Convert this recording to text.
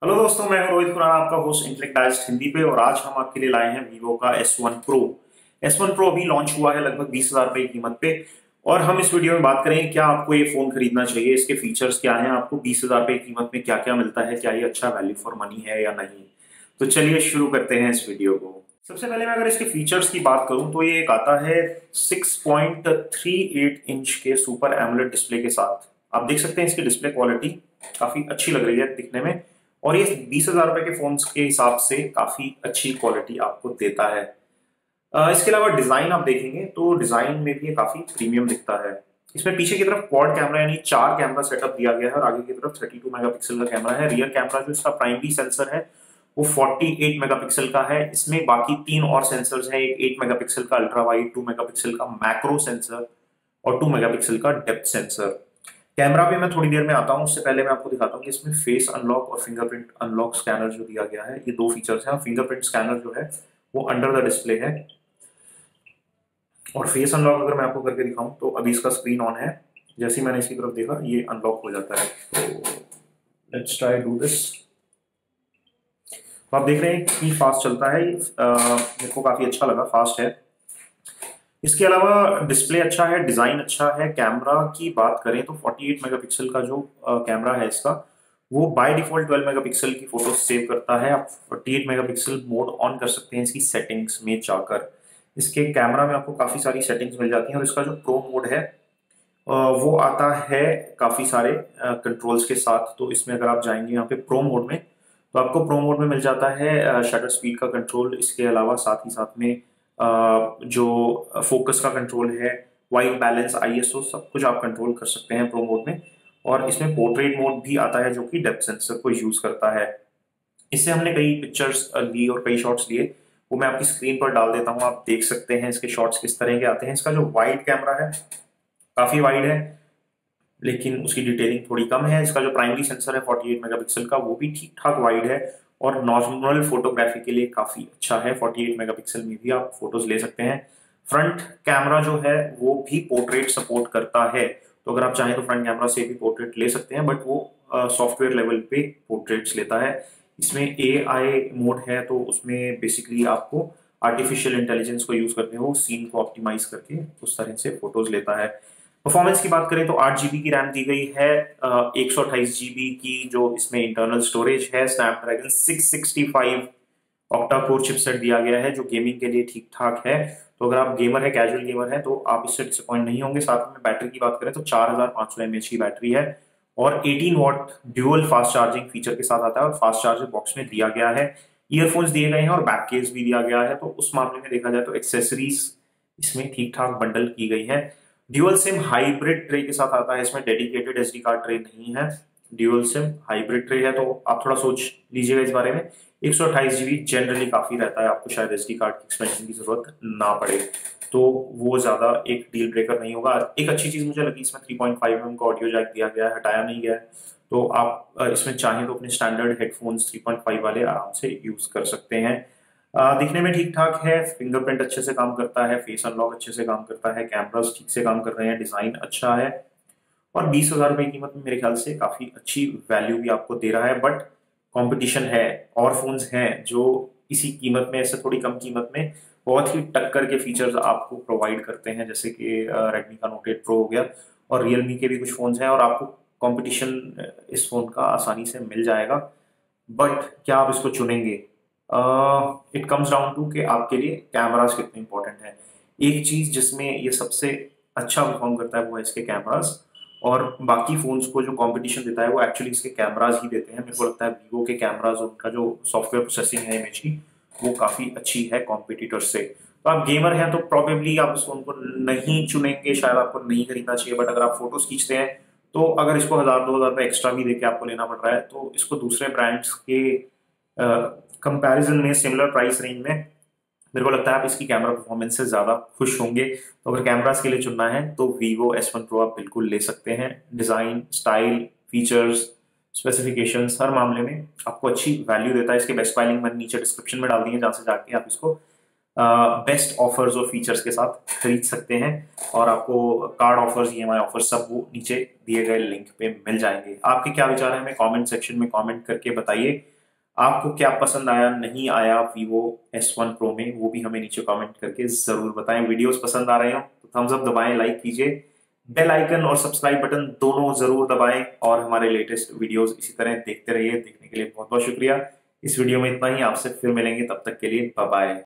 Hello दोस्तों, मैं हूं रोहित खुराना, आपका होस्ट इंटेलेक्ट डाइजेस्ट हिंदी पे। और आज हम आपके लिए लाए हैं वीवो का S1 Pro। S1 Pro अभी लॉन्च हुआ है लगभग 20,000 रुपए की कीमत पे। और हम इस वीडियो में बात करेंगे क्या आपको ये फोन खरीदना चाहिए, इसके फीचर्स क्या हैं, आपको 20,000 रुपए की कीमत में क्या क्या मिलता है, क्या ये अच्छा वैल्यू फॉर मनी है या नहीं। तो चलिए शुरू करते हैं इस वीडियो को। सबसे पहले मैं अगर इसके फीचर्स की बात करूं तो ये एक आता है 6.38 इंच के सुपर एमोलेड डिस्प्ले के साथ। आप देख सकते हैं इसकी डिस्प्ले क्वालिटी काफी अच्छी लग रही है दिखने में। और ये 20,000 रुपए के फोन के हिसाब से काफी अच्छी क्वालिटी आपको देता है। इसके अलावा डिजाइन आप देखेंगे तो डिजाइन में भी ये काफी प्रीमियम दिखता है। इसमें पीछे की तरफ क्वाड कैमरा यानी 4 कैमरा सेटअप दिया गया है और आगे की तरफ 32 मेगापिक्सल का कैमरा है। रियर कैमरा जो इसका प्राइमरी सेंसर है वो 48 मेगापिक्सल का है। इसमें बाकी 3 और सेंसर्स हैं, एक 8 मेगापिक्सल का अल्ट्रा वाइड, 2 मेगापिक्सल का मैक्रो सेंसर और 2 मेगापिक्सल का डेप्थ सेंसर। कैमरा पे मैं थोड़ी देर में आता हूँ, उससे पहले मैं आपको दिखाता हूँ कि इसमें फेस अनलॉक और फिंगरप्रिंट अनलॉक स्कैनर जो दिया गया है, ये 2 फीचर्स हैं। फिंगरप्रिंट स्कैनर जो है वो अंडर द डिस्प्ले है और फेस अनलॉक अगर मैं आपको करके दिखाऊं तो अभी इसका स्क्रीन ऑन है। जैसे ही मैंने इसकी तरफ देखा ये अनलॉक हो जाता है। तो लेट्स ट्राई डू दिस। तो आप देख रहे हैं कि फास्ट चलता है ये। मेरे को काफी अच्छा लगा, फास्ट है। इसके अलावा डिस्प्ले अच्छा है, डिजाइन अच्छा है। कैमरा की बात करें तो 48 मेगापिक्सल का जो कैमरा है इसका, वो बाय डिफॉल्ट 12 मेगापिक्सल की फोटो सेव करता है। आप 48 मेगापिक्सल मोड ऑन कर सकते हैं इसकी सेटिंग्स में जाकर। इसके कैमरा में आपको काफी सारी सेटिंग्स मिल जाती हैं और इसका जो प्रो मोड है वो आता है काफी सारे कंट्रोल्स के साथ। तो इसमें अगर आप जाएंगे यहाँ पे प्रो मोड में तो आपको प्रो मोड में मिल जाता है शटर स्पीड का कंट्रोल। इसके अलावा साथ ही साथ में जो फोकस का कंट्रोल है, वाइट बैलेंस, आईएसओ, सब कुछ आप कंट्रोल कर सकते हैं प्रो मोड में। और इसमें पोर्ट्रेट मोड भी आता है जो कि डेप्थ सेंसर को यूज करता है। इससे हमने कई पिक्चर्स ली और कई शॉट्स लिए, वो मैं आपकी स्क्रीन पर डाल देता हूँ। आप देख सकते हैं इसके शॉट्स किस तरह के आते हैं। इसका जो वाइड कैमरा है काफी वाइड है, लेकिन उसकी डिटेलिंग थोड़ी कम है। इसका जो प्राइमरी सेंसर है 48 मेगापिक्सल का, वो भी ठीक ठाक वाइड है और नॉर्मल फोटोग्राफी के लिए काफी अच्छा है। 48 मेगापिक्सल में भी आप फोटोज ले सकते हैं। फ्रंट कैमरा जो है वो भी पोर्ट्रेट सपोर्ट करता है, तो अगर आप चाहें तो फ्रंट कैमरा से भी पोर्ट्रेट ले सकते हैं, बट वो सॉफ्टवेयर लेवल पे पोर्ट्रेट्स लेता है। इसमें AI मोड है, तो उसमें बेसिकली आपको आर्टिफिशियल इंटेलिजेंस को यूज करते हो सीन को ऑप्टिमाइज करके, उस तरह से फोटोज लेता है। परफॉर्मेंस की बात करें तो 8 GB की रैम दी गई है, 128 GB की जो इसमें इंटरनल स्टोरेज है। स्नैपड्रैगन 665 ऑक्टा कोर चिपसेट दिया गया है जो गेमिंग के लिए ठीक ठाक है। तो अगर आप गेमर है, कैजुअल गेमर है, तो आप इससे डिसअपॉइंट नहीं होंगे। साथ में बैटरी की बात करें तो 4500 mAh की बैटरी है और 18 watt dual fast charging feature के साथ आता है और फास्ट चार्जर बॉक्स में दिया गया है। ईयरफोन्स दिए गए हैं और बैक केस भी दिया गया है। तो उस मामले में देखा जाए तो एक्सेसरीज इसमें ठीक ठाक बंडल की गई है। ड्यूअल सिम हाइब्रिड ट्रे के साथ आता है, इसमें डेडिकेटेड SD कार्ड ट्रे नहीं है। ड्यूअल सिम हाइब्रिड ट्रे है, तो आप थोड़ा सोच लीजिएगा इस बारे में। 128 GB जनरली काफी रहता है, आपको शायद SD कार्ड की एक्सपेंशन की जरूरत ना पड़े, तो वो ज्यादा एक डील ब्रेकर नहीं होगा। एक अच्छी चीज मुझे लगी, इसमें 3.5 mm का ऑडियो जैक दिया गया है, हटाया नहीं गया है। तो आप इसमें चाहें तो अपने स्टैंडर्ड हेडफोन्स 3.5 वाले आराम से यूज कर सकते हैं। दिखने में ठीक ठाक है, फिंगरप्रिंट अच्छे से काम करता है, फेस अनलॉक अच्छे से काम करता है, कैमरास ठीक से काम कर रहे हैं, डिजाइन अच्छा है। और 20,000 रुपए की कीमत में मेरे ख्याल से काफी अच्छी वैल्यू भी आपको दे रहा है। बट कंपटीशन है और फोन्स हैं जो इसी कीमत में, ऐसे थोड़ी कम कीमत में बहुत ही टक्कर के फीचर्स आपको प्रोवाइड करते हैं, जैसे कि रेडमी का नोट 8 प्रो हो गया और रियलमी के भी कुछ फोन्स हैं, और आपको कंपटीशन इस फोन का आसानी से मिल जाएगा। बट क्या आप इसको चुनेंगे? इट कम्स डाउन टू कि आपके लिए कैमरास कितने इंपॉर्टेंट है। एक चीज जिसमें ये सबसे अच्छा परफॉर्म करता है वो है इसके कैमरास। और बाकी फोन्स को जो कंपटीशन देता है वो एक्चुअली इसके कैमरास ही देते हैं। मेरे को लगता है वीवो के कैमरास, उनका जो सॉफ्टवेयर प्रोसेसिंग है इमेज की, वो काफी अच्छी है कॉम्पिटिटर से। तो आप गेमर हैं तो प्रोबेबली आप इस फोन को नहीं चुनेंगे, शायद आपको नहीं खरीदना चाहिए। बट अगर आप फोटोज खींचते हैं तो अगर इसको 1,000-2,000 रुपये एक्स्ट्रा भी देके आपको लेना पड़ रहा है, तो इसको दूसरे ब्रांड्स के कंपैरिजन में, सिमिलर प्राइस रेंज में, मेरे को लगता है आप इसकी कैमरा परफॉर्मेंस से ज्यादा खुश होंगे। तो अगर कैमरास के लिए चुनना है तो वीवो S1 Pro आप बिल्कुल ले सकते हैं। डिजाइन, स्टाइल, फीचर्स, स्पेसिफिकेशंस, हर मामले में आपको अच्छी वैल्यू देता है। इसके बेस्ट बाय लिंक मैंने नीचे डिस्क्रिप्शन में डाल दी है, जहां से जाके आप इसको बेस्ट ऑफर्स और फीचर्स के साथ खरीद सकते हैं। और आपको कार्ड ऑफर्स, EMI ऑफर्स, सब वो नीचे दिए गए लिंक पे मिल जाएंगे। आपके क्या विचार है हमें कमेंट सेक्शन में कमेंट करके बताइए। आपको क्या पसंद आया नहीं आया Vivo S1 Pro में, वो भी हमें नीचे कमेंट करके जरूर बताएं। वीडियोस पसंद आ रहे हो तो थम्स अप दबाएं, लाइक कीजिए, बेल आइकन और सब्सक्राइब बटन दोनों जरूर दबाएं और हमारे लेटेस्ट वीडियोस इसी तरह देखते रहिए। देखने के लिए बहुत बहुत शुक्रिया। इस वीडियो में इतना ही, आपसे फिर मिलेंगे, तब तक के लिए बाय बाय।